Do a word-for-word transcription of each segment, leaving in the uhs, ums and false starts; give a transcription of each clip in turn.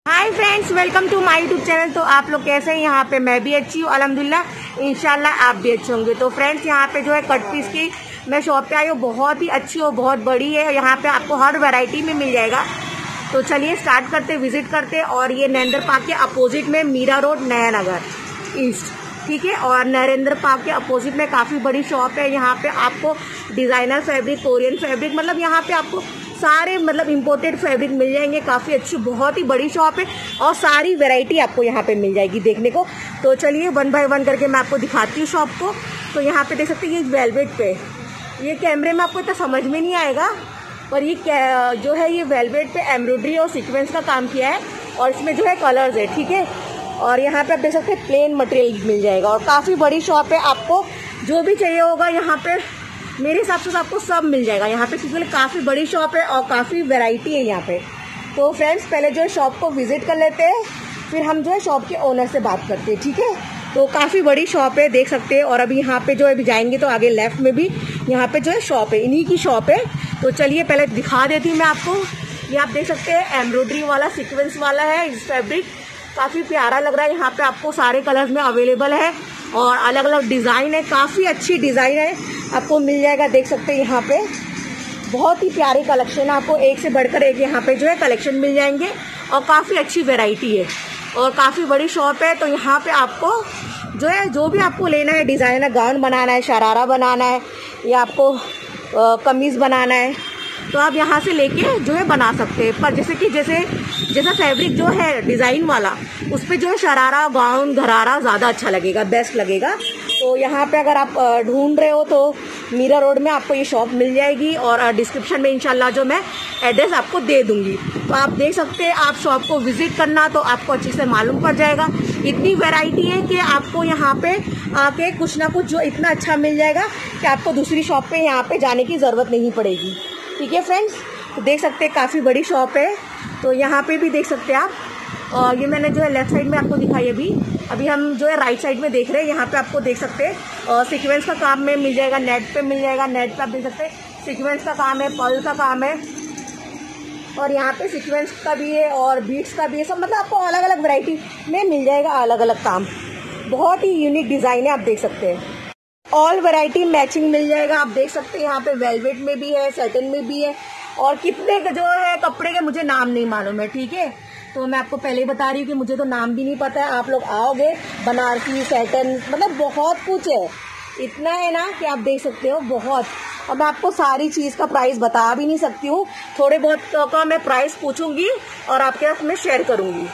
Hi friends, welcome to my YouTube channel. तो आप लोग कैसे हैं? यहाँ पे मैं भी अच्छी हूँ अल्हम्दुलिल्लाह। इंशाल्लाह आप भी अच्छे होंगे। तो फ्रेंड्स, यहाँ पे जो है कट पीस की मैं शॉप पे आई हूँ, बहुत ही अच्छी और बहुत बड़ी है। यहाँ पे आपको हर वैरायटी में मिल जाएगा। तो चलिए स्टार्ट करते, विजिट करते। और ये नरेंद्र पार्क के अपोजिट में मीरा रोड, नया नगर ईस्ट, ठीक है। और नरेंद्र पार्क के अपोजिट में काफ़ी बड़ी शॉप है। यहाँ पे आपको डिज़ाइनर फैब्रिक, कोरियन फैब्रिक, मतलब यहाँ पे आपको सारे मतलब इम्पोर्टेड फैब्रिक मिल जाएंगे। काफ़ी अच्छी, बहुत ही बड़ी शॉप है और सारी वैरायटी आपको यहाँ पे मिल जाएगी देखने को। तो चलिए वन बाय वन करके मैं आपको दिखाती हूँ शॉप को। तो यहाँ पे देख सकते हैं, ये वेलवेट पे, ये कैमरे में आपको इतना समझ में नहीं आएगा, पर ये जो है ये वेलवेट पे एम्ब्रॉयडरी और सीक्वेंस का काम किया है और इसमें जो है कलर्स है, ठीक है। और यहाँ पे आप देख सकते हैं प्लेन मटेरियल मिल जाएगा और काफ़ी बड़ी शॉप है। आपको जो भी चाहिए होगा यहाँ पे मेरे हिसाब से आपको सब मिल जाएगा यहाँ पे, क्योंकि काफ़ी बड़ी शॉप है और काफ़ी वैरायटी है यहाँ पे। तो फ्रेंड्स, पहले जो है शॉप को विजिट कर लेते हैं, फिर हम जो है शॉप के ओनर से बात करते हैं, ठीक है। तो काफ़ी बड़ी शॉप है, देख सकते हैं। और अभी यहाँ पे जो है अभी जाएंगे तो आगे लेफ्ट में भी यहाँ पे जो है शॉप है, इन्हीं की शॉप है। तो चलिए पहले दिखा देती हूँ मैं आपको। ये आप देख सकते हैं एम्ब्रॉयडरी वाला, सीक्वेंस वाला है इस फैब्रिक, काफ़ी प्यारा लग रहा है। यहाँ पे आपको सारे कलर्स में अवेलेबल है और अलग अलग डिज़ाइन है, काफ़ी अच्छी डिज़ाइन है, आपको मिल जाएगा। देख सकते हैं यहाँ पे बहुत ही प्यारे कलेक्शन है, आपको एक से बढ़कर एक यहाँ पे जो है कलेक्शन मिल जाएंगे और काफ़ी अच्छी वैरायटी है और काफ़ी बड़ी शॉप है। तो यहाँ पे आपको जो है जो भी आपको लेना है, डिज़ाइनर गाउन बनाना है, शरारा बनाना है या आपको कमीज़ बनाना है, तो आप यहाँ से लेके जो है बना सकते हैं। पर जैसे कि जैसे जैसा फैब्रिक जो है डिज़ाइन वाला, उस पर जो है शरारा, गाउन, घरारा ज़्यादा अच्छा लगेगा, बेस्ट लगेगा। तो यहाँ पे अगर आप ढूंढ रहे हो तो मीरा रोड में आपको ये शॉप मिल जाएगी और डिस्क्रिप्शन में इंशाल्लाह जो मैं एड्रेस आपको दे दूंगी। तो आप देख सकते हैं, आप शॉप को विजिट करना तो आपको अच्छे से मालूम पड़ जाएगा। इतनी वैरायटी है कि आपको यहाँ पे आके कुछ ना कुछ जो इतना अच्छा मिल जाएगा कि आपको दूसरी शॉप पे यहाँ पे जाने की ज़रूरत नहीं पड़ेगी, ठीक है फ्रेंड्स। तो देख सकते हैं काफ़ी बड़ी शॉप है। तो यहाँ पे भी देख सकते हैं आप। और ये मैंने जो है लेफ्ट साइड में आपको दिखाई, अभी अभी हम जो है राइट साइड में देख रहे हैं। यहाँ पे आपको देख सकते हैं और सीक्वेंस का काम में मिल जाएगा, नेट पे मिल जाएगा। नेट पे आप देख सकते हैं सीक्वेंस का काम है, पर्ल का काम है और यहाँ पे सीक्वेंस का भी है और बीट्स का भी है, सब मतलब आपको अलग अलग वैरायटी में मिल जाएगा, अलग अलग काम। बहुत ही यूनिक डिज़ाइन है, आप देख सकते हैं। ऑल वैरायटी मैचिंग मिल जाएगा, आप देख सकते हैं। यहाँ पे वेलवेट में भी है, सैटिन में भी है और कितने जो है कपड़े के मुझे नाम नहीं मालूम है, ठीक है। तो मैं आपको पहले ही बता रही हूँ कि मुझे तो नाम भी नहीं पता है। आप लोग आओगे, बनारसी, सैटिन, मतलब बहुत कुछ है, इतना है ना कि आप देख सकते हो बहुत। अब मैं आपको सारी चीज़ का प्राइस बता भी नहीं सकती हूँ, थोड़े बहुत का मैं प्राइस पूछूंगी और आपके साथ मैं शेयर करूंगी।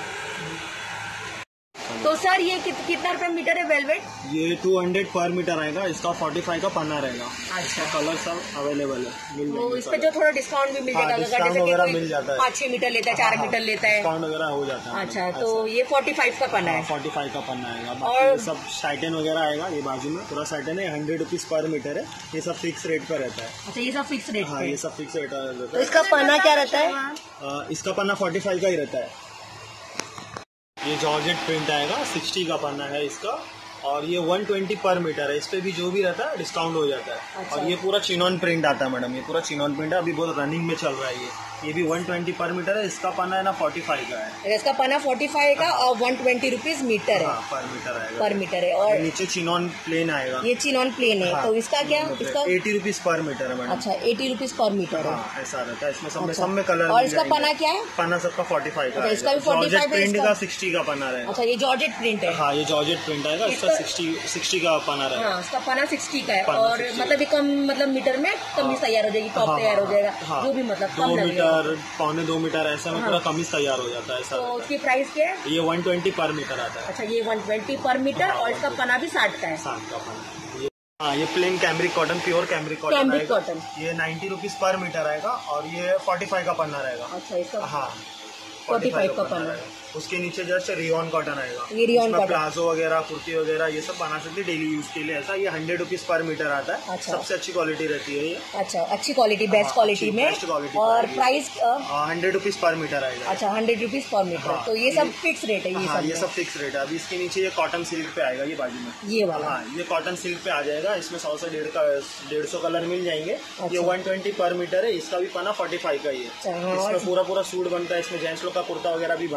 तो सर ये कि, कितना रुपए मीटर है वेलवेट? ये टू हंड्रेड पर मीटर आएगा, इसका फोर्टी फाइव का पन्ना रहेगा। अच्छा, कलर सब अवेलेबल है। तो इस पे जो थोड़ा डिस्काउंट भी मिल जाएगा, डिस्काउंट वगैरह मिल जाता है। पाँच छह मीटर लेता है, चार मीटर लेता है, डिस्काउंट वगैरह हो जाता है। अच्छा, तो ये फोर्टी फाइव का पन्ना है। फोर्टी फाइव का पन्ना आएगा। और सब साइटन वगैरह आएगा, ये बाजू में पूरा साइटन है, हंड्रेड रुपीज पर मीटर है। ये सब फिक्स रेट पर रहता है। अच्छा, ये सब फिक्स रेट? हाँ, ये सब फिक्स रेट रहता है। तो इसका पन्ना क्या रहता है? इसका पन्ना फोर्टी फाइव का ही रहता है। ये जॉर्जेट प्रिंट आएगा, सिक्सटी का पन्ना है इसका और ये वन ट्वेंटी पर मीटर है। इस पे भी जो भी रहता है डिस्काउंट हो जाता है। अच्छा। और ये पूरा चिनॉन प्रिंट आता है मैडम, ये पूरा चिनॉन प्रिंट है, अभी बहुत रनिंग में चल रहा है। ये ये भी वन ट्वेंटी पर मीटर है। इसका पन्ना है ना फोर्टी फाइव का है। इसका पन्ना फोर्टी फाइव का और वन ट्वेंटी रुपीज मीटर है। हाँ, पर मीटर आएगा, पर मीटर है। और नीचे चिनॉन प्लेन आएगा, ये चिनॉन प्लेन है। हाँ, तो इसका क्या? इसका एटी रुपीज पर मीटर है मैडम। अच्छा, एटी रुपीज पर मीटर है। हाँ, ऐसा रहता है। इसमें सब में सब में कलर। और इसका पन्ना क्या है? पन्ना सबका फोर्टी फाइव का। इसका भी फोर्टी फाइव प्रिंट का सिक्सटी का पन्ना रहेगा। अच्छा, ये जॉर्जेट प्रिंट है। हाँ, ये जॉर्जेट प्रिंट आएगा, इसका सिक्सटी सिक्सटी का पन्ना रहेगा। हाँ, इसका पन्ना सिक्सटी का है और मतलब कम मतलब मीटर में कमीज तैयार हो जाएगी, टॉप तैयार हो जाएगा, जो भी मतलब दो मीटर पौने दो मीटर ऐसा में पूरा कमीज तैयार हो जाता है। तो उसकी प्राइस क्या है? ये वन ट्वेंटी पर मीटर आता है। अच्छा, ये वन ट्वेंटी पर मीटर और इसका पन्ना भी साठ का है। साठ का पन्ना। हाँ, ये plain cambric cotton, pure cambric cotton cambric cotton, ये नाइन्टी रुपीज पर मीटर आएगा और ये फोर्टी फाइव का पन्ना रहेगा। अच्छा, इसका हाँ फोर्टी फाइव का पन्ना। उसके नीचे जस्ट रियॉन कॉटन आएगा। ये रियॉन कॉटन, प्लाजो वगैरह, कुर्ती वगैरह ये सब बना सकते डेली यूज के लिए। ऐसा ये हंड्रेड रुपीज पर मीटर आता है। अच्छा। सबसे अच्छी क्वालिटी रहती है ये। अच्छा, अच्छी क्वालिटी, बेस्ट क्वालिटी में। और price hundred rupees per metre आएगा। अच्छा, हंड्रेड रुपीज पर मीटर। तो ये सब फिक्स रेट है? ये सब ये सब फिक्स रेट है। अभी इसके नीचे ये कॉटन सिल्क पे आएगा, ये बाजू में ये वाला। हाँ, ये कॉटन सिल्क पे आ जाएगा। इसमें सौ से डेढ़ का डेढ़ सौ कलर मिल जाएंगे। ये वन ट्वेंटी पर मीटर है। इसका भी पन्ना फोर्टी फाइव का ही है। इसमें पूरा पूरा सूट बनता है, इसमें जेंट्स लोग का कुर्ता वगैरह भी बनता है।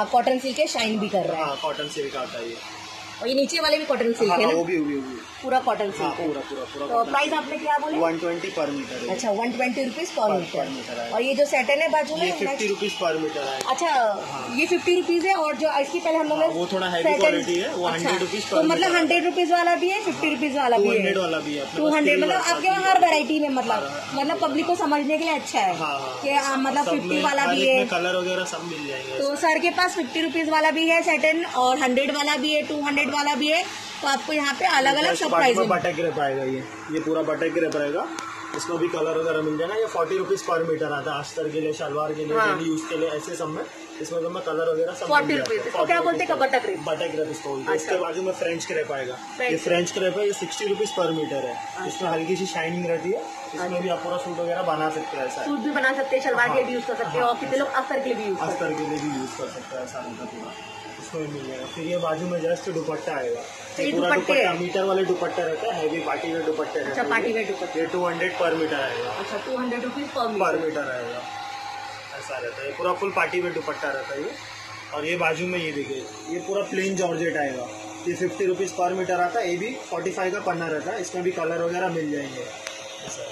कॉटन सिल्क है, शाइन भी कर रहा है। हाँ कॉटन सिल्क आता है ये। और ये नीचे वाले भी कॉटन सिल्क हाँ, है ना? वो भी वो भी, वो भी। पूरा कॉटन हाँ, सिल्क है। पूरा पूरा पूरा। तो प्राइस आपने क्या बोले? वन ट्वेंटी पर मीटर है। अच्छा one twenty rupees per metre metre. और ये जो सेटन है बाजू में, ये फिफ्टी रुपीज पर मीटर है। अच्छा ये फिफ्टी रुपीज है। और जो इसकी पहले हम लोग हाँ, वो थोड़ा हैवी क्वालिटी है, वो हंड्रेड रुपीज पर। तो मतलब हंड्रेड रुपीज वाला भी है, फिफ्टी रुपीज वाला भी है, हंड्रेड वाला भी है, टू हंड्रेड। मतलब आपके यहाँ हर वेरायटी में मतलब मतलब पब्लिक को समझने के लिए अच्छा है कि मतलब फिफ्टी वाला भी है, कलर वगैरह सब मिल जाएंगे। तो सर के पास फिफ्टी रुपीज वाला भी है सेटन, और हंड्रेड वाला भी है, टू हंड्रेड वाला भी है। तो आपको यहाँ पे अलग अलग सब प्राइस है। बटक ग्रेप आएगा ये ये पूरा बटक ग्रेप रहेगा, इसमें भी कलर वगैरह मिल जाएगा। ये फोर्टी रुपीज पर मीटर आता है, अस्तर के लिए, शलवार के लिए, डेली यूज के लिए, ऐसे सब में इसमें तो मैं कलर वगैरह सब फोर्टी रुपीज। क्या बोलते हैं? बटक ग्रेप। बटक ग्रेप इसको बोलते हैं। इसके बाजू में फ्रेंच क्रेप आएगा। ये फ्रेंच क्रेप है, ये सिक्सटी रुपीज पर मीटर है। इसमें हल्की सी शाइनिंग रहती है, इसमें भी आप पूरा सूट वगैरह बना सकते हैं। ऐसा सूट भी बना सकते हैं, शलवार के लिए भी यूज कर सकते हैं, और कितने लोग अस्तर के लिए भी यूज अस्तर के लिए भी यूज कर सकते हैं। ऐसा रहता पूरा, इसमें मिल जाएगा। फिर ये बाजू में जस्ट दुपट्टा आएगा, पूरा दुपट्टा मीटर वाले दुपट्टे रहते हैं, हैवी पार्टी वेयर दुपट्टे रहते हैं। अच्छा पार्टी वेयर दुपट्टे। ये टू हंड्रेड पर मीटर आएगा। अच्छा टू हंड्रेड रुपीज पर पर मीटर आएगा, ऐसा रहता है। पूरा फुल पार्टी वेयर दुपट्टा रहता है ये। और ये बाजू में ये देखिए, ये पूरा प्लेन जॉर्जेट आएगा। ये फिफ्टी रुपीज पर मीटर आता है, ये भी फोर्टी फाइव का पन्ना रहता है, इसमें भी कलर वगैरह मिल जाएंगे। ऐसा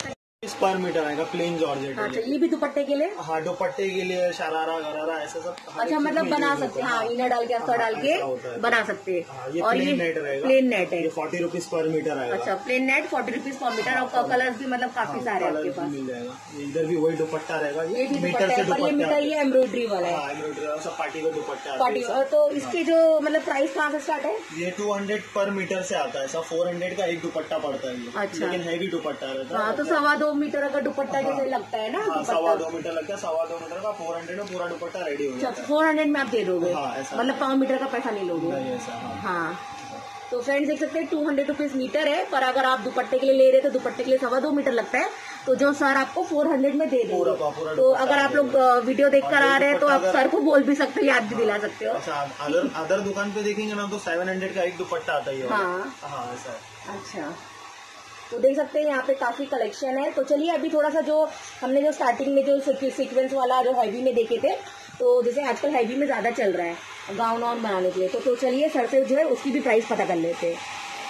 पर मीटर आएगा, प्लेन जॉर्जेट। अच्छा ये भी दुपट्टे के लिए? हाँ दुपट्टे के लिए, शरारा गरारा ऐसा सब। अच्छा मतलब बना सकते हैं, हाँ इनर डाल के अस्तर डाल के बना सकते हैं। ये और ये प्लेन नेट रहेगा, प्लेन नेट है, ये फोर्टी रुपीज पर मीटर आएगा। अच्छा plain net forty rupees per metre. और कलर भी मतलब काफी सारे आपके पास मिल जाएगा। इधर भी वही दुपट्टा रहेगा, ये भी मीटर से दुपट्टा, ये एम्ब्रॉयडरी वाला है, एम्ब्रॉयडरी सब पार्टी का दुपट्टा। पार्टी। तो इसकी जो मतलब प्राइस कहाँ से स्टार्ट है? ये टू हंड्रेड पर मीटर से आता है, सब फोर हंड्रेड का एक दुपट्टा पड़ता है। अच्छा लेकिन हैवी दुपट्टा रहता है। हाँ तो सवा दो मीटर का दुपट्टा जैसे लगता है ना? हाँ, सवा दो मीटर लगता है, सवा दो मीटर का फोर हंड्रेड में पूरा दुपट्टा रेडी हो जाता है। फोर हंड्रेड में आप दे दोगे? हाँ, ऐसा मतलब पाँव मीटर का पैसा नहीं लोगे? नहीं, ऐसा, हाँ। हाँ तो फ्रेंड्स देख सकते हैं टू हंड्रेड रुपीज मीटर है, पर अगर आप दुपट्टे के लिए ले रहे तो दुपट्टे के लिए सवा दो मीटर लगता है, तो जो सर आपको फोर हंड्रेड में दे देंगे। तो अगर आप लोग वीडियो देख कर आ रहे हैं तो आप सर को बोल भी सकते हो, याद भी दिला सकते हो। अदर अदर दुकान पे देखेंगे ना तो सेवन हंड्रेड का एक दुपट्टा आता है। हाँ हाँ ऐसा। अच्छा तो देख सकते हैं यहाँ पे काफी कलेक्शन है। तो चलिए अभी थोड़ा सा जो हमने जो स्टार्टिंग में जो सीक्वेंस वाला जो हैवी में देखे थे, तो जैसे आजकल हैवी में ज्यादा चल रहा है गाउन वाउन बनाने के लिए, तो, तो चलिए सर से जो है उसकी भी प्राइस पता कर लेते हैं।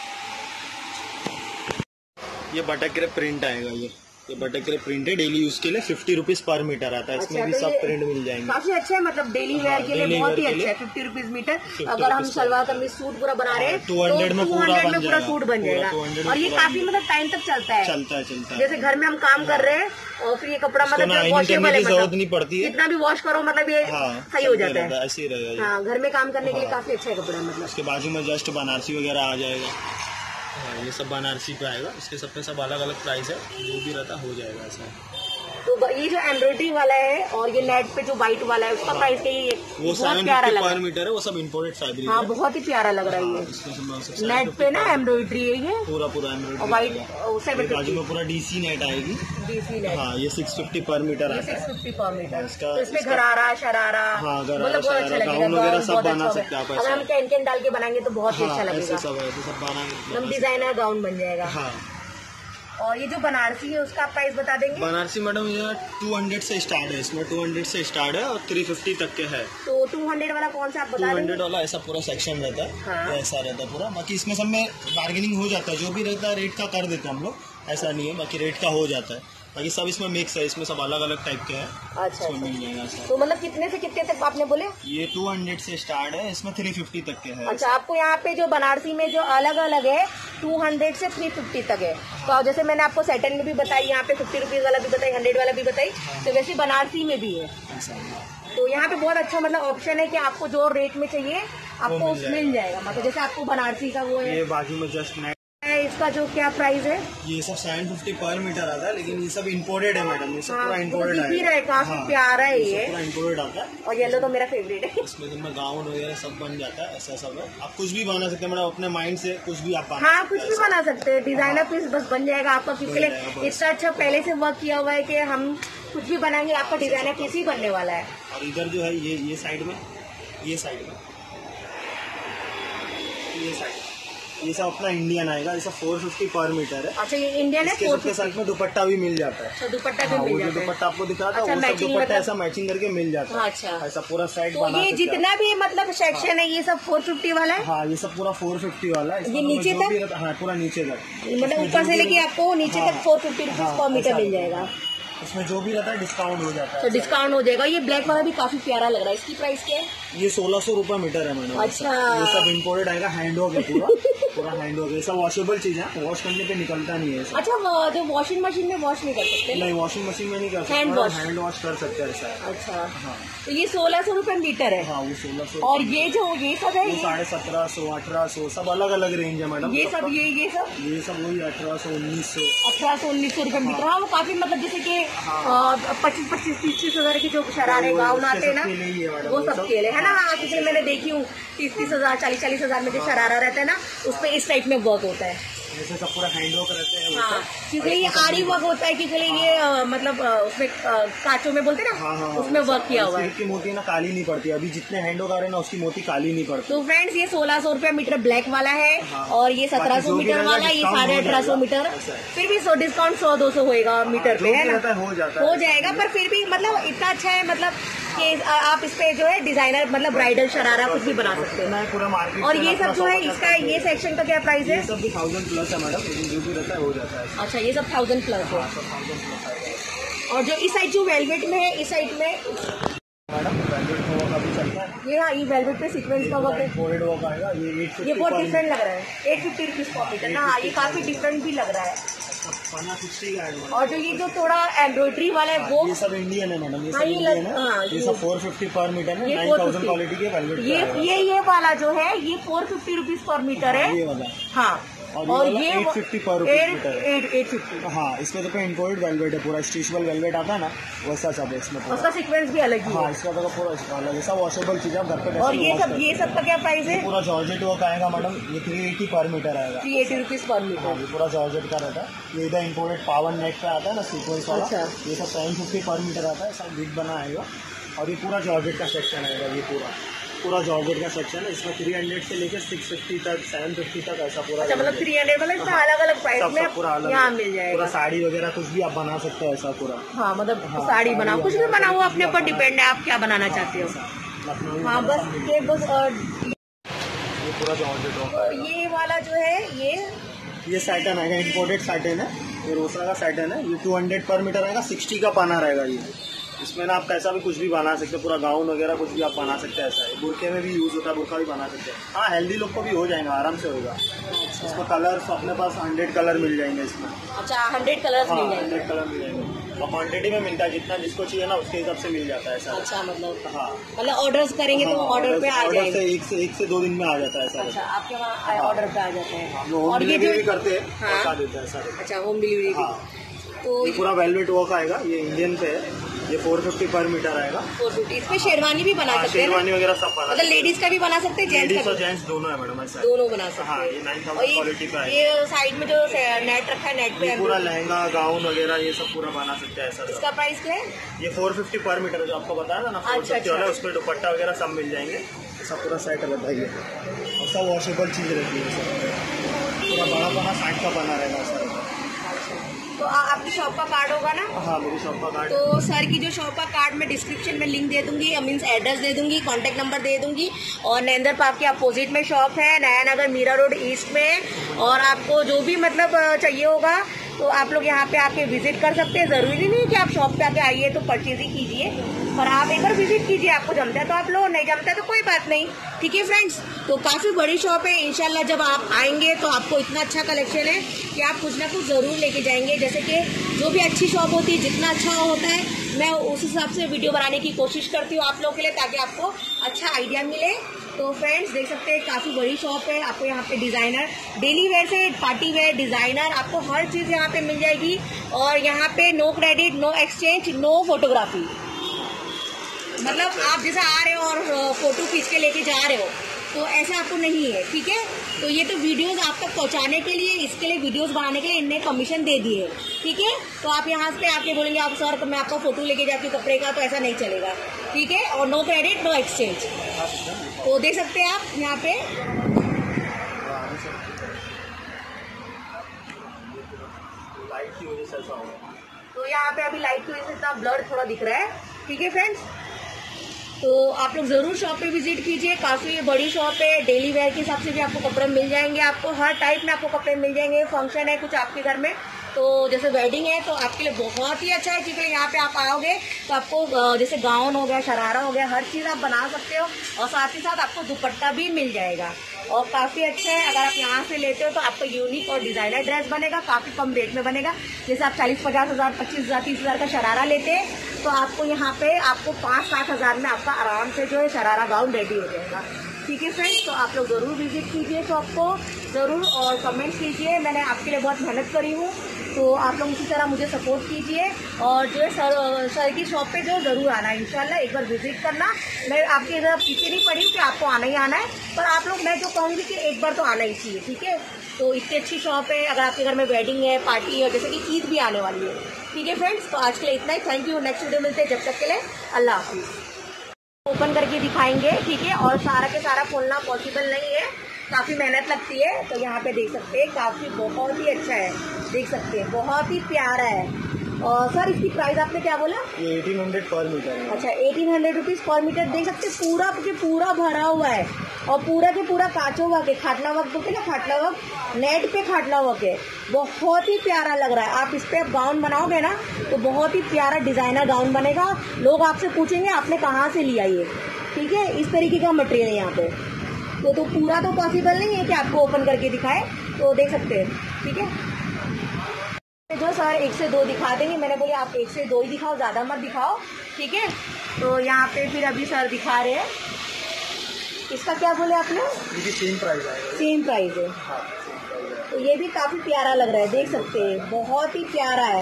ये बटक ग्रेप प्रिंट आएगा, ये ये बटक ग्रेप प्रिंट है, डेली यूज के लिए फिफ्टी रुपीज पर मीटर आता है। इसमें अच्छा, भी तो सब प्रिंट मिल जाएंगे। काफी अच्छा है, मतलब डेली वेयर के लिए बहुत ही अच्छा है। फिफ्टी रुपीज मीटर, अगर हम सलवार कमीज सूट पूरा बना रहे हैं टू हंड्रेड में पूरा सूट बन जाएगा। और ये काफी मतलब टाइम तक चलता है, चलता है चलता है। जैसे घर में हम काम कर रहे हैं और फिर ये कपड़ा मतलब वॉशेबल है, जरूरत नहीं पड़ती है, जितना भी वॉश करो मतलब ये सही हो जाता है, ऐसे ही रहेगा। हाँ घर में काम करने के लिए काफी अच्छा है कपड़ा। मतलब उसके बाजू में जस्ट बनारसी वगैरह आ जाएगा। हाँ ये सब बनारसी पे आएगा, इसके सब पे सब अलग अलग प्राइस है, जो भी रहता हो जाएगा ऐसा। तो ये जो एम्ब्रॉयडरी वाला है और ये नेट पे जो व्हाइट वाला है उसका प्राइस क्या है? वो बहुत प्यारा लग रहा है, मीटर है, वो सब इम्पोर्टेड फैब्रिक है। हाँ बहुत ही प्यारा लग रहा है ये नेट पे ना एम्ब्रॉयडरी है, ये पूरा पूरा एम्ब्रॉयडरी व्हाइट बाजू में पूरा डीसी नेट आएगी। डीसी नेट, हाँ ये सिक्स फिफ्टी पर मीटर आता है। Six fifty per metre. तो इसमें घरारा शरारा हाँ मतलब बहुत अच्छा लगेगा, सब बना सकते हैं आप। अगर हम कैन कैन डाल के बनाएंगे तो बहुत ही अच्छा लगेगा, सब डिजाइनर गाउन बन जाएगा। हाँ और ये जो बनारसी है उसका प्राइस बता देंगे? बनारसी मैडम ये टू हंड्रेड से स्टार्ट है, इसमें टू हंड्रेड से स्टार्ट है और थ्री फिफ्टी तक के है। तो टू हंड्रेड वाला कौन सा आप बता देंगे? टू हंड्रेड वाला ऐसा पूरा सेक्शन रहता है। हाँ। ऐसा रहता है पूरा, बाकी इसमें सब में बार्गेनिंग हो जाता है, जो भी रहता है रेट का कर देते हैं हम लोग, ऐसा नहीं है, बाकी रेट का हो जाता है। बाकी सब इसमें मिक्स है, इसमें सब अलग अलग टाइप के हैं। अच्छा, इसमें मिल जाएगा सर। तो मतलब कितने से कितने तक आपने बोले? ये टू हंड्रेड से स्टार्ट है, इसमें थ्री फिफ्टी तक के है। अच्छा आपको यहाँ पे जो बनारसी में जो अलग अलग है टू हंड्रेड से थ्री फिफ्टी तक है। तो जैसे मैंने आपको सेटन में भी बताई, यहाँ पे फिफ्टी रुपीज वाला भी बताई, हंड्रेड वाला भी बताई, तो वैसे बनारसी में भी है। तो यहाँ पे बहुत अच्छा मतलब ऑप्शन है कि आपको जो रेट में चाहिए आपको मिल जाएगा। मतलब जैसे आपको बनारसी का वो है, ये बाजू में जस्ट इसका जो क्या प्राइस है? ये सब सेवन फिफ्टी पर मीटर आता है, लेकिन ये सब इम्पोर्टेड है मैडम, ये सब हाँ, पूरा इम्पोर्टेड तो है, काफी हाँ, प्यारा है ये, पूरा इम्पोर्टेड आता है। और येलो तो मेरा फेवरेट है। इसमें तो गाउन वगैरह सब बन जाता है, ऐसा सब है। आप कुछ भी बना सकते हैं मैडम, अपने माइंड से कुछ भी आप हाँ कुछ भी बना सकते हैं। डिजाइनर पीस बस बन जाएगा आपका, किसके लिए इतना अच्छा पहले से वर्क किया हुआ है कि हम कुछ भी बनाएंगे आपका डिजाइनर पीस ही बनने वाला है। और इधर जो है ये ये साइड में, ये साइड में, ये साइड ये सब अपना इंडियन आएगा, ये सब फोर फिफ्टी पर मीटर है। अच्छा ये इंडियन है। इसके साथ में दुपट्टा भी मिल जाता है। अच्छा दुपट्टा भी हाँ, मिल वो जाता जो है। दुपट्टा आपको दिखा था अच्छा, वो सब दुपट्टा मतलब... ऐसा मैचिंग करके मिल जाता है। अच्छा ऐसा पूरा सेट तो बना ये जितना भी मतलब सेक्शन है ये सब फोर फिफ्टी वाला है। हाँ ये सब पूरा फोर फिफ्टी वाला है। ये नीचे तक? हाँ पूरा नीचे तक, मतलब ऊपर से लेके आपको नीचे तक four fifty rupees per metre मिल जाएगा। इसमें जो भी रहता है डिस्काउंट हो जाता है। तो डिस्काउंट हो जाएगा। ये ब्लैक वाला भी काफी प्यारा लग रहा है, इसकी प्राइस क्या है? ये सोलह सौ रूपये मीटर है मैडम। अच्छा ये सब इम्पोर्टेड आएगा, हैंड वर्क है पूरा पूरा हैंड वर्क है। सब वॉशेबल चीज है, वॉश करने पे निकलता नहीं है। अच्छा वो जो वॉशिंग मशीन में वॉश नहीं कर सकते? नहीं वॉशिंग मशीन में नहीं कर सकते, हैंड वॉश हैंड वॉश कर सकते हैं ऐसा। अच्छा हाँ तो ये सोलह सौ रूपये मीटर है। हाँ वो सोलह सौ। और ये जो ये सब है ये साढ़े सत्रह सौ अठारह सौ सब अलग अलग रेंज है मैडम। ये सब ये ये सब ये सब वही अठारह सौ उन्नीस सौ अठारह सौ उन्नीस सौ रूपये मीटर। हाँ वो काफी मतलब जैसे कि पच्चीस पच्चीस तीस तीस हजार की जो शरारे गाउन आते हैं ना वो सब के लिए है ना। हाँ किसी मैंने देखी हूँ तीस तीस हजार चालीस चालीस हजार में जो शरारा रहता है ना उस पर इस टाइप में वर्क होता है। जैसे सब पूरा हैंड वर्क रहते हैं। हाँ क्योंकि ये आरी वर्क होता है, क्योंकि ये आ, मतलब आ, उसमें कांचों में बोलते हैं ना। हाँ, हाँ, उसमें वर्क किया हुआ है। की मोती ना काली नहीं पड़ती, अभी जितने हैंड वर्क आ रहे हैं ना उसकी मोती काली नहीं पड़ती। तो फ्रेंड्स ये सोलह सौ रूपये मीटर ब्लैक वाला है। हाँ, और ये सत्रह सौ मीटर वाला, ये साढ़े अठारह सौ मीटर। फिर भी सौ डिस्काउंट सौ दो सौ होएगा मीटर पे है ना, हो जाता हो जाएगा। पर फिर भी मतलब इतना अच्छा है मतलब कि आप इस पे जो है डिजाइनर मतलब ब्राइडल शरारा कुछ भी बना सकते हैं पूरा मार्केट। और ये सब जो है इसका ये सेक्शन का क्या प्राइस है? सब भी थाउजेंड प्लस है मैडम, जो भी रहता है हो जाता है। अच्छा ये सब थाउजेंड प्लस है। और जो इस साइड जो वेलवेट में है इस साइड में मैडम वेलवेट का वर्क अभी चलता है। ये हाँ ये वेलवेट पे सीक्वेंस का वर्क है। फोल्ड वर्क आएगा ये एट फिफ्टी। ये बहुत डिफरेंट लग रहा है। Eight fifty rupees per metre ना। हाँ ये काफी डिफरेंट भी लग रहा है। और जो ये जो थोड़ा एम्ब्रॉयडरी वाला है वो ये सब इंडियन है मैडम। ये सब हाँ, ये इंडियन हाँ, है। ये सब फोर फिफ्टी पर मीटर है। नाइन थाउजेंड क्वालिटी के वेलवेट। ये ये ये वाला जो है ये four fifty rupees per metre है। ये वाला हाँ और, और ये एट फिफ्टी पर मीटर है। Eight fifty. हाँ इसमें तो इम्पोर्टेड वेलवेट है पूरा, स्ट्रेचेबल वेलवेट आता है ना वैसा सब है इसमें। उसका सीक्वेंस भी अलग ही है। हाँ इसका तो पूरा अलग है, सब वॉशेबल चीज है घर पे। और ये सब ये सब का क्या प्राइस है? पूरा जॉर्जेट वर्क आएगा मैडम, ये थ्री एटी पर मीटर आएगा। Three eighty rupees per metre. ये पूरा जॉर्जेट का रहता है। ये इधर इम्पोर्टेड पावन नेट पे आता है ना सीक्वेंस वाला। ये सब टेन फिफ्टी पर मीटर आता है, सब बिग बना आएगा। और ये पूरा जॉर्जेट का सेक्शन आएगा, ये पूरा पूरा जॉर्जेट का सेक्शन है। इसमें थ्री हंड्रेड से लेकर सिक्स फिफ्टी तक सेवन फिफ्टी तक ऐसा पूरा। अच्छा मतलब थ्री हंड्रेड मतलब इसमें अलग अलग प्राइस में पूरा यहाँ मिल जाएगा। पूरा साड़ी वगैरह कुछ भी आप बना सकते हो ऐसा पूरा। हाँ मतलब हाँ, साड़ी बनाओ कुछ भी बनाओ अपने ऊपर डिपेंड है आप क्या बनाना चाहते हो। हाँ बस ये बस ये पूरा जॉर्जेट होगा। ये वाला जो है ये ये सैटन आएगा, इम्पोर्टेड सैटन है। ये रोसरा का सैटन है। ये टू हंड्रेड पर मीटर आएगा, सिक्सटी का पाना रहेगा ये। इसमें ना आप कैसा भी कुछ भी बना सकते हो, पूरा गाउन वगैरह कुछ भी आप बना सकते हैं। ऐसा है बुरके में भी यूज होता है, बुरका भी बना सकते हैं। हाँ हेल्दी लोग को भी हो जाएगा, आराम से होगा। अच्छा। इसमें कलर अपने पास हंड्रेड कलर मिल जाएंगे इसमें। अच्छा हंड्रेड कलर मिल जाएंगे। हंड्रेड कलर मिल जाएंगे और क्वान्टिटी में मिलता है, जितना जिसको चाहिए ना उसके हिसाब से मिल जाता है ऐसा। अच्छा मतलब हाँ मतलब ऑर्डर्स करेंगे तो ऑर्डर पे आ जाएगा। एक से एक से दो दिन में आ जाता है ऐसा। अच्छा आपके वहाँ ऑर्डर पे आ जाते हैं और ये भी करते हैं, पहुंचा देते हैं सर। अच्छा होम डिलीवरी भी। तो ये पूरा वेलवेट वर्क आएगा, ये इंडियन पे है। ये फोर फिफ्टी पर मीटर आएगा। फोर फिफ्टी इसमें शेरवानी भी बना सकते हैं, शेरवानी वगैरह सब बना, मतलब लेडीज का भी बना सकते हैं, जेंट्स और जेंट्स दोनों है मैडम ऐसा। दोनों बना सकते हैं। हाँ ये नाइन थाउजेंड क्वालिटी का है। ये साइड में जो नेट रखा है नेट पे पूरा लहंगा गाउन वगैरह ये सब पूरा बना सकते हैं ऐसा। इसका प्राइस क्या है? ये फोर फिफ्टी पर मीटर जो आपको बताया ना, अच्छा उस पर दुपट्टा वगैरह सब मिल जाएंगे। सब पूरा सेट रहता है और सब वॉशेबल चीज रहती है सर। पूरा बड़ा बना साइड का बना रहेगा सर। तो आपकी शॉप का कार्ड होगा ना? हाँ मेरी शॉप का कार्ड। तो सर की जो शॉप का कार्ड में डिस्क्रिप्शन में लिंक दे दूंगी, मीन्स एड्रेस दे दूंगी, कांटेक्ट नंबर दे दूंगी। और नरेंद्र पार्क के अपोजिट में शॉप है, नया नगर मीरा रोड ईस्ट में। और आपको जो भी मतलब चाहिए होगा तो आप लोग यहाँ पे आके विजिट कर सकते हैं। जरूरी नहीं कि आप शॉप पे आके आइए तो परचेज ही कीजिए, पर आप एक बार विजिट कीजिए। आपको जमता है तो आप लो, नहीं जमता है तो कोई बात नहीं। ठीक है फ्रेंड्स, तो काफी बड़ी शॉप है। इंशाल्लाह जब आप आएंगे तो आपको इतना अच्छा कलेक्शन है कि आप कुछ ना कुछ जरूर लेके जाएंगे। जैसे कि जो भी अच्छी शॉप होती है, जितना अच्छा होता है मैं उस हिसाब से वीडियो बनाने की कोशिश करती हूँ आप लोगों के लिए, ताकि आपको अच्छा आइडिया मिले। तो फ्रेंड्स देख सकते हैं काफ़ी बड़ी शॉप है। आपको यहाँ पे डिज़ाइनर डेली वेयर से पार्टी वेयर डिज़ाइनर आपको हर चीज़ यहाँ पे मिल जाएगी। और यहाँ पे no credit, no exchange, no photography. मतलब आप जैसे आ रहे हो और फोटो खींच के लेके जा रहे हो तो ऐसा आपको नहीं है। ठीक है, तो ये तो वीडियोस आप तक पहुंचाने के लिए, इसके लिए वीडियोस बनाने के लिए इनने कमीशन दे दी है। ठीक है, तो आप यहाँ पे आके बोलेंगे आप सर मैं आपका फोटो लेके जाती हूँ कपड़े का, तो ऐसा नहीं चलेगा। ठीक है, और नो क्रेडिट नो एक्सचेंज। तो देख सकते हैं आप यहाँ पे ऐसा होगा। तो यहाँ पे अभी लाइट की वजह से इतना ब्लर थोड़ा दिख रहा है। ठीक है फ्रेंड्स, तो आप लोग जरूर शॉप पे विजिट कीजिए। काफी ये बड़ी शॉप है, डेली वेयर के हिसाब से भी आपको कपड़े मिल जाएंगे, आपको हर टाइप में आपको कपड़े मिल जाएंगे। फंक्शन है कुछ आपके घर में, तो जैसे वेडिंग है तो आपके लिए बहुत ही अच्छा है, क्योंकि यहाँ पे आप आओगे तो आपको जैसे गाउन हो गया, शरारा हो गया, हर चीज़ आप बना सकते हो, और साथ ही साथ आपको दुपट्टा भी मिल जाएगा, और काफ़ी अच्छा है। अगर आप यहाँ से लेते हो तो आपको यूनिक और डिजाइनर ड्रेस बनेगा, काफ़ी कम रेट में बनेगा। जैसे आप चालीस पचास हज़ार पच्चीस हज़ार तीस हज़ार का शरारा लेते हैं तो आपको यहाँ पे आपको पाँच सात हज़ार में आपका आराम से जो है शरारा गाउन रेडी हो जाएगा। ठीक है फ्रेंड्स, तो आप लोग ज़रूर विजिट कीजिए शॉप को ज़रूर, और कमेंट कीजिए। मैंने आपके लिए बहुत मेहनत करी हूँ, तो आप लोग इसी तरह मुझे सपोर्ट कीजिए, और जो है सर सर की शॉप पे जो ज़रूर आना है इंशाल्लाह, एक बार विजिट करना। मैं आपके इधर पीछे नहीं पड़ी कि आपको आना ही आना है, पर आप लोग, मैं जो कहूँगी कि एक बार तो आना ही चाहिए। ठीक है, तो इतनी अच्छी शॉप है। अगर आपके घर में वेडिंग है, पार्टी है, जैसे कि ईद भी आने वाली है। ठीक है फ्रेंड्स, तो आज के लिए इतना ही। थैंक यू, नेक्स्ट वीडियो मिलते हैं, जब तक के लिए अल्लाह हाफिज़। ओपन करके दिखाएंगे, ठीक है, और सारा के सारा खोलना पॉसिबल नहीं है, काफ़ी मेहनत लगती है। तो यहाँ पे देख सकते हैं, काफ़ी बहुत ही अच्छा है, देख सकते हैं, बहुत ही प्यारा है। और सर इसकी प्राइस आपने क्या बोला? ये अठारह सौ पर मीटर है। अच्छा, eighteen hundred rupees per metre. देख सकते हैं पूरा के पूरा भरा हुआ है, और पूरा के पूरा काचो वर्क है, खाटला वर्क बोलते ना, खाटला वर्क, नेट पे खाटला वर्क है, बहुत ही प्यारा लग रहा है। आप इस पे गाउन बनाओगे ना तो बहुत ही प्यारा डिजाइनर गाउन बनेगा। लोग आपसे पूछेंगे आपने कहाँ से लिया ये। ठीक है, इस तरीके का मटेरियल है यहाँ पे। तो तो पूरा तो पॉसिबल नहीं है कि आपको ओपन करके दिखाए, तो देख सकते हैं। ठीक है, जो सर एक से दो दिखा देंगे, मैंने बोला आप एक से दो ही दिखाओ, ज़्यादा मत दिखाओ। ठीक है, तो यहाँ पे फिर अभी सर दिखा रहे हैं। इसका क्या बोले आपने? ये सेम प्राइस है। सेम प्राइस है। हाँ, सेम प्राइस है। तो ये भी काफ़ी प्यारा लग रहा है, देख सकते हैं, बहुत ही प्यारा है,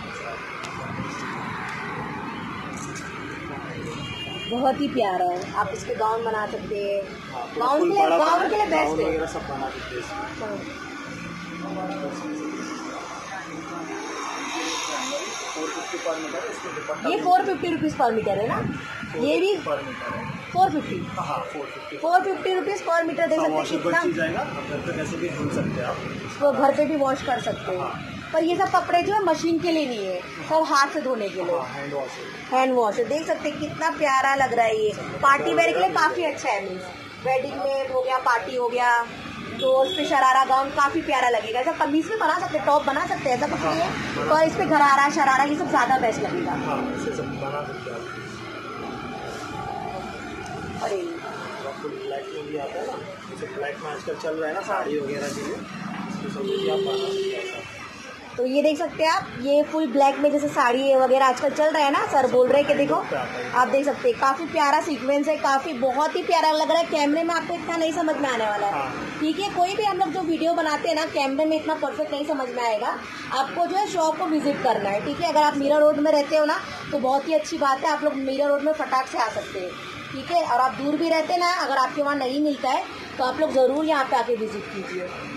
बहुत ही प्यारा है। आप इस पे गाउन बना सकते हैं, गाउन के लिए गाउन के लिए बेस्ट है, सब बना सकते हैं। ये four fifty rupees per metre है ना, ये भी पर मीटर है four fifty four fifty rupees per metre. देख सकते हैं कितना, घर पे कैसे भी धुल सकते हैं आप, इसको घर पे भी वॉश कर सकते हैं। पर ये सब कपड़े जो है मशीन के लिए नहीं है, सब हाथ से धोने के लिए, हैंड वॉश है। हैंड वॉश है। देख सकते हैं कितना प्यारा लग रहा है, ये पार्टी वेयर के लिए काफ़ी अच्छा है। मीन्स वेडिंग में हो गया, पार्टी हो गया, तो उस पर शरारा गाउन काफ़ी प्यारा लगेगा। ऐसा कमीज में बना सकते हैं, टॉप बना सकते हैं, ऐसा कुछ नहीं है, पर इस पर घरारा शरारा ये सब ज़्यादा बेस्ट लगेगा। हाँ, इसे सब बना सकते हैं। अरे ब्लैक में भी आता है ना, जैसे ब्लैक में आजकल चल रहा है ना साड़ी वगैरह के लिए, इसको सब भी आप बना सकते हैं ऐसा। तो ये देख सकते हैं आप, ये फुल ब्लैक में जैसे साड़ी वगैरह आजकल चल रहा है ना, सर बोल रहे हैं कि देखो, आप देख सकते हैं काफ़ी प्यारा सीक्वेंस है, काफ़ी बहुत ही प्यारा लग रहा है। कैमरे में आपको इतना नहीं समझ में आने वाला है। ठीक है, कोई भी हम लोग जो वीडियो बनाते हैं ना, कैमरे में इतना परफेक्ट नहीं समझ में आएगा। आपको जो है शॉप को विजिट करना है। ठीक है, अगर आप मीरा रोड में रहते हो ना तो बहुत ही अच्छी बात है, आप लोग मीरा रोड में फटाक से आ सकते हैं। ठीक है, और आप दूर भी रहते ना, अगर आपके वहाँ नहीं मिलता है तो आप लोग ज़रूर यहाँ पे आके विजिट कीजिए।